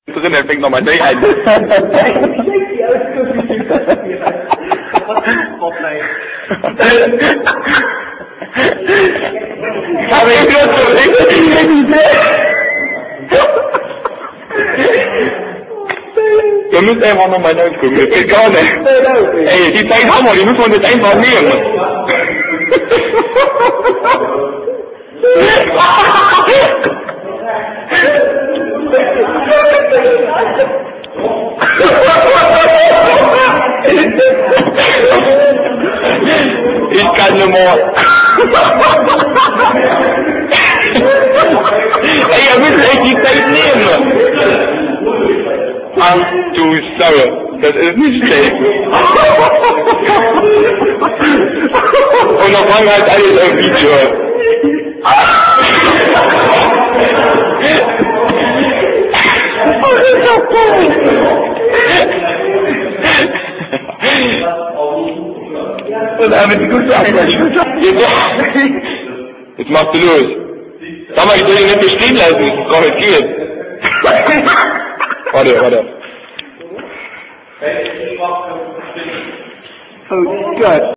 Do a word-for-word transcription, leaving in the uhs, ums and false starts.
drin, er fängt nochmal neu an. Aber ich bin so richtig. Wir müssen einfach nochmal neu gucken, das geht gar nicht. Ey, die Zeit haben wir, die müssen wir jetzt einfach nehmen. Ich kann nicht mehr. Ey, ihr müsst echt die Zeit nehmen. Ach du Sau, das ist nicht schlecht. Und noch einmal halt alles auf Video. Und damit die gute Arbeit. Jetzt machst du los. Sag mal, ich soll ihn nicht bestehen lassen, das braucht nicht gehen. Warte, warte. Oh Gott.